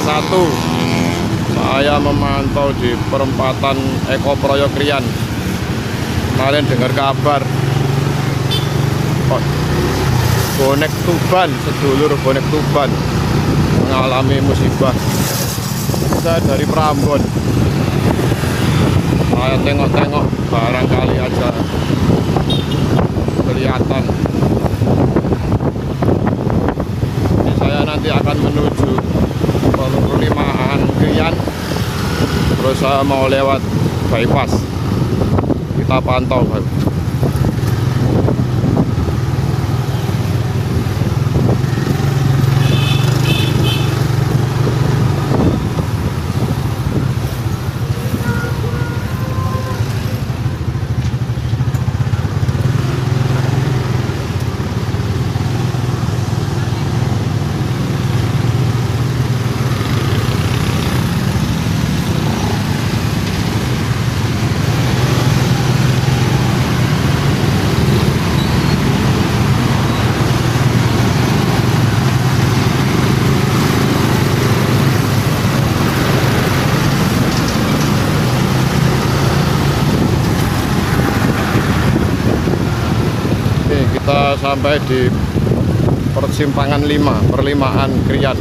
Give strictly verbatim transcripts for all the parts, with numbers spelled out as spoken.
satu. Saya memantau di perempatan Eko Proyo Krian. Kemarin dengar kabar bonek Tuban, sedulur bonek Tuban mengalami musibah. Saya dari Prambon, saya tengok-tengok barangkali aja kelihatan. Ini saya nanti akan menuju Perumahan Krian, terus saya mau lewat bypass. Kita pantau baru. Kita sampai di persimpangan lima, perlimaan Krian.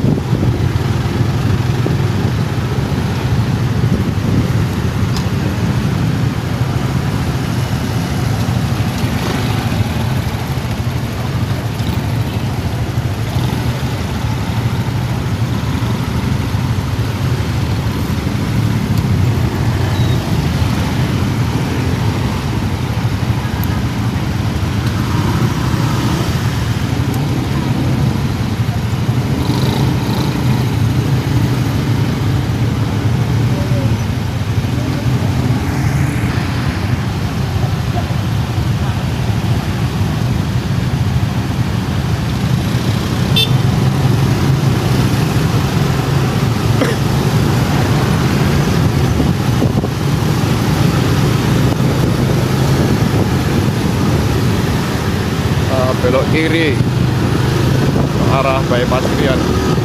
Belok kiri ke arah bypass Krian.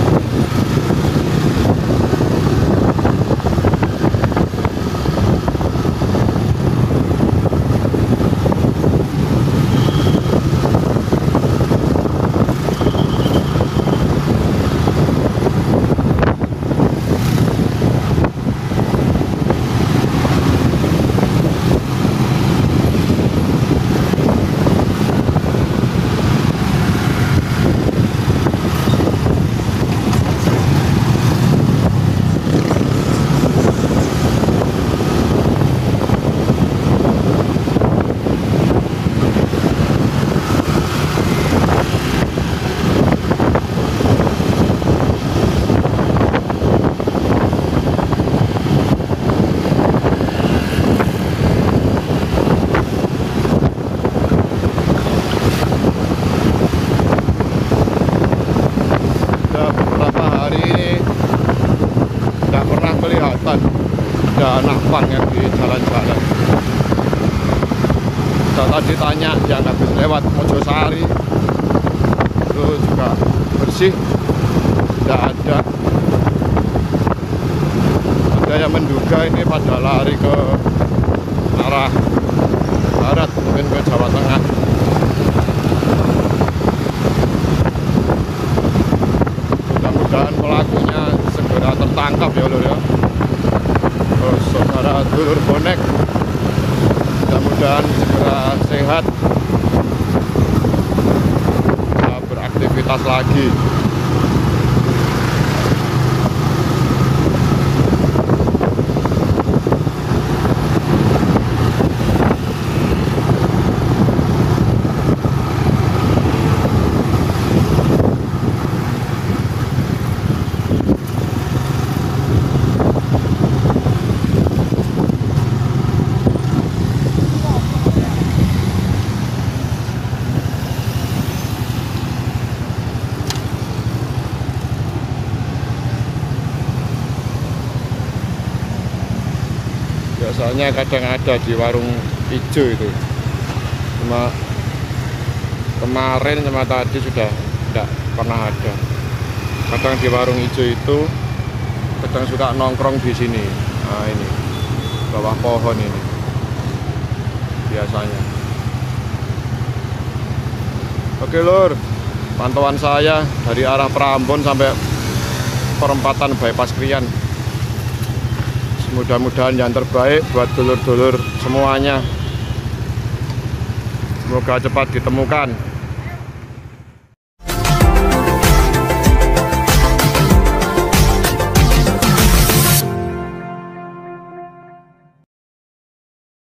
Ada anak pang yang di jalan-jalan. Kita tadi tanya yang habis lewat Mojosari, itu juga bersih, tidak ada. Ada yang menduga ini pada lari ke arah barat, mungkin ke Jawa Tengah. Mudah-mudahan pelakunya segera tertangkap ya lur ya. Terus saudara dulur bonek, mudah-mudahan segera sehat, bisa beraktivitas lagi. Biasanya kadang ada di warung hijau itu, cuma kemarin sama tadi sudah tidak pernah ada. Kadang di warung hijau itu kadang suka nongkrong di sini. Nah ini bawah pohon ini biasanya. Oke lur, pantauan saya dari arah Prambon sampai perempatan bypass Krian. Mudah-mudahan yang terbaik buat dulur-dulur semuanya. Semoga cepat ditemukan.